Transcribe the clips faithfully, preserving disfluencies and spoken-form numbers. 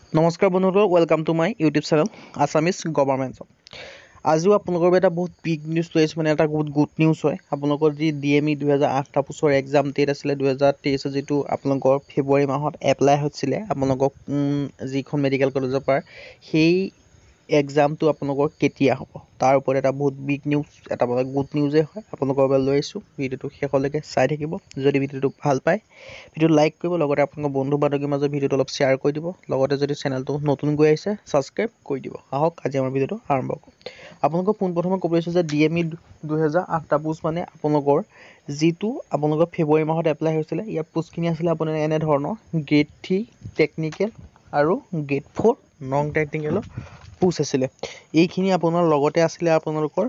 নমস্কাৰ বন্ধুসকল, welcome to my YouTube channel Assamese government job. আজিও আপোনালোকৰ বাবে এটা বহুত বিগ নিউজ লৈ আহিছোঁ, মানে এটা বহুত গুড নিউজ হয়। আপোনালোকৰ যি ডি এম ই দুহেজাৰ আঠটা পোষ্টৰ এক্সাম ডেট আছিলে দুহেজাৰ তেইছত, যিটো আপোনালোকৰ ফেব্ৰুৱাৰী মাহত এপ্লাই হৈছিলে আপোনালোকক যিখন মেডিকেল কলেজৰ পৰা, সেই এক্সামটো আপোনালোকৰ কেতিয়া হ'ব তাৰ ওপৰত এটা বহুত বিগ নিউজ, এটা গুড নিউজেই হয়। আপোনালোকৰ বাবে লৈ আহিছোঁ, ভিডিঅ'টো শেষলৈকে চাই থাকিব। যদি ভিডিঅ'টো ভাল পায় ভিডিঅ'টো লাইক কৰিব, লগতে আপোনালোকৰ বন্ধু বান্ধৱীৰ মাজত ভিডিঅ'টো অলপ শ্বেয়াৰ কৰি দিব। লগতে যদি চেনেলটো নতুন গৈ আহিছে ছাবস্ক্ৰাইব কৰি দিব। আহক আজি আমাৰ ভিডিঅ'টো আৰম্ভ কৰোঁ। আপোনালোকক পোনপ্ৰথমে ক'ব লৈছোঁ যে ডি এম ই দুহেজাৰ আঠটা পোষ্ট, মানে আপোনালোকৰ যিটো আপোনালোকৰ ফেব্ৰুৱাৰী মাহত এপ্লাই হৈছিলে, ইয়াৰ পোষ্টখিনি আছিলে আপোনাৰ এনেধৰণৰ: গ্ৰেড থ্ৰী টেকনিকেল আৰু গ্ৰেড ফ'ৰ নন টেকনিকেলৰ পোষ্ট আছিলে। এইখিনি আপোনাৰ লগতে আছিলে আপোনালোকৰ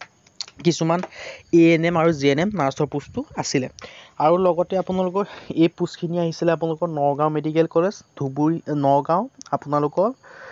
কিছুমান এ এন এম আৰু জি এন এম নাৰ্ছৰ পোষ্টটো আছিলে। আৰু লগতে আপোনালোকৰ এই পোষ্টখিনি আহিছিলে আপোনালোকৰ নগাঁও মেডিকেল কলেজ, ধুবুৰী নগাঁও আপোনালোকৰ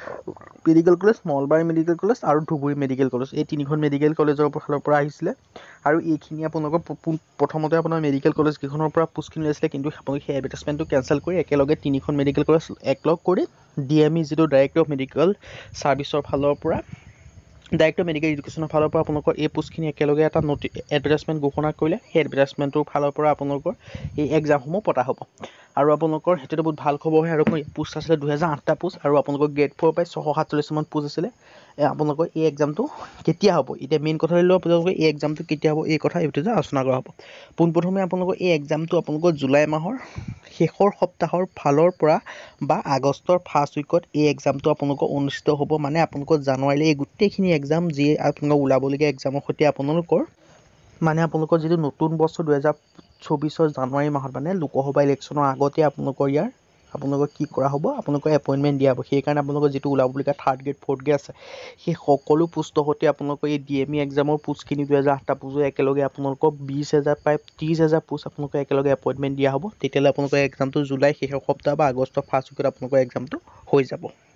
medical college, Nalbari medical college আৰু ধুবুৰী মেডিকেল কলেজ, এই তিনিখন মেডিকেল কলেজৰ ফালৰ পৰা আহিছিলে। আৰু এইখিনি আপোনালোকৰ প্ৰথমতে আপোনাৰ মেডিকেল কলেজকেইখনৰ পৰা পোষ্টখিনি লৈছিলে, কিন্তু আপোনালোকে সেই এডভাৰটাইজমেণ্টটো কেঞ্চেল কৰি একেলগে তিনিখন মেডিকেল কলেজ একলগ কৰি ডি এম ই যিটো ডাইৰেক্টৰ অফ মেডিকেল ছাৰ্ভিচৰ ফালৰ পৰা, ডাইৰেক্টৰ মেডিকেল এডুকেশ্যনৰ ফালৰ পৰা আপোনালোকৰ এই পোষ্টখিনি একেলগে এটা নটি এডভাৰটাইজমেণ্ট ঘোষণা কৰিলে। সেই এডভাৰটাইজমেণ্টটোৰ ফালৰ পৰা আপোনালোকৰ এই এক্সামসমূহ পতা হ'ব। আৰু আপোনালোকৰ সেইটোতো বহুত ভাল খবৰ হয়। আৰু পোষ্ট আছিলে দুহেজাৰ আঠটা পোষ্ট, আৰু আপোনালোকৰ গ্ৰেড ফ'ৰ পাই ছশ সাতচল্লিছমান পোষ্ট আছিলে। আপোনালোকৰ এই এক্সামটো কেতিয়া হ'ব, এতিয়া মেইন কথা লৈ আপোনালোকৰ এই এক্সামটো কেতিয়া হ'ব, এই কথা এইটো যে আলোচনা কৰা হ'ব। পোনপ্ৰথমে আপোনালোকৰ এই এক্সামটো আপোনালোকৰ জুলাই মাহৰ শেষৰ সপ্তাহৰ ফালৰ পৰা বা আগষ্টৰ ফাৰ্ষ্ট উইকত এই এক্সামটো আপোনালোকৰ অনুষ্ঠিত হ'ব। মানে আপোনালোকৰ জানুৱাৰীলৈ এই গোটেইখিনি এক্সাম, যি আপোনালোকৰ ওলাবলগীয়া এক্সামৰ সৈতে আপোনালোকৰ মানে আপোনালোকৰ যিটো নতুন বছৰ দুহেজাৰ চৌবিছৰ জানুৱাৰী মাহত, মানে লোকসভা ইলেকশ্যনৰ আগতে আপোনালোকৰ ইয়াৰ আপোনালোকৰ কি কৰা হ'ব, আপোনালোকৰ এপইণ্টমেণ্ট দিয়া হ'ব। সেইকাৰণে আপোনালোকৰ যিটো ওলাবলগীয়া থাৰ্ড গ্ৰেড ফ'ৰ্থ গ্ৰেড আছে, সেই সকলো পোষ্টৰ সৈতে আপোনালোকৰ এই ডি এম ই এক্সামৰ পোষ্টখিনি দুহেজাৰ আঠটা পোষ্ট একেলগে আপোনালোকক বিছ হাজাৰ প্ৰায় ত্ৰিছ হাজাৰ পোষ্ট আপোনালোকক একেলগে এপইণ্টমেণ্ট দিয়া হ'ব। তেতিয়াহ'লে আপোনালোকৰ এক্সামটো জুলাই শেষৰ সপ্তাহ বা আগষ্টৰ ফাৰ্ষ্ট উইকত আপোনালোকৰ এক্সামটো হৈ যাব।